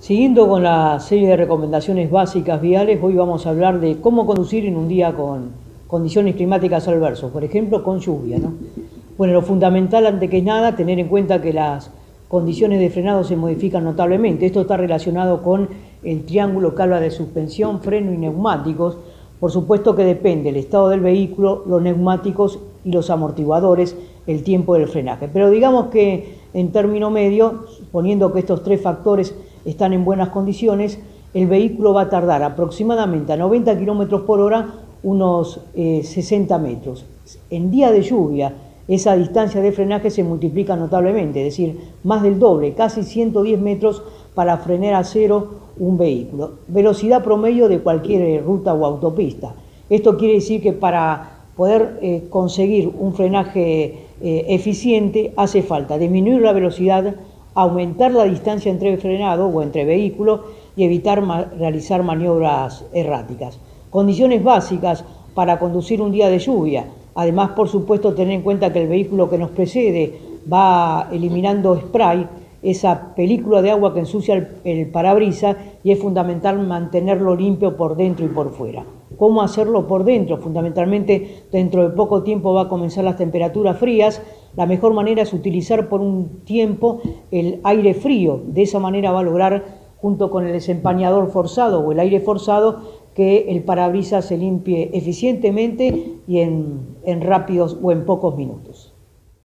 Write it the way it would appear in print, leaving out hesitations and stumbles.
Siguiendo con la serie de recomendaciones básicas viales, hoy vamos a hablar de cómo conducir en un día con condiciones climáticas adversas, por ejemplo con lluvia, ¿no? Bueno, lo fundamental antes que nada, tener en cuenta que las condiciones de frenado se modifican notablemente. Esto está relacionado con el triángulo que habla de suspensión, freno y neumáticos. Por supuesto que depende el estado del vehículo, los neumáticos y los amortiguadores, el tiempo del frenaje. Pero digamos que en término medio, suponiendo que estos tres factores están en buenas condiciones, el vehículo va a tardar aproximadamente a 90 km por hora unos 60 metros. En día de lluvia, esa distancia de frenaje se multiplica notablemente, es decir, más del doble, casi 110 metros para frenar a cero un vehículo. Velocidad promedio de cualquier ruta o autopista. Esto quiere decir que para poder conseguir un frenaje eficiente hace falta disminuir la velocidad, aumentar la distancia entre frenado o entre vehículos y evitar realizar maniobras erráticas. Condiciones básicas para conducir un día de lluvia. Además, por supuesto, tener en cuenta que el vehículo que nos precede va eliminando spray, esa película de agua que ensucia el parabrisas, y es fundamental mantenerlo limpio por dentro y por fuera. ¿Cómo hacerlo por dentro? Fundamentalmente, dentro de poco tiempo va a comenzar las temperaturas frías. La mejor manera es utilizar por un tiempo el aire frío. De esa manera va a lograr, junto con el desempañador forzado o el aire forzado, que el parabrisas se limpie eficientemente y en rápidos o en pocos minutos.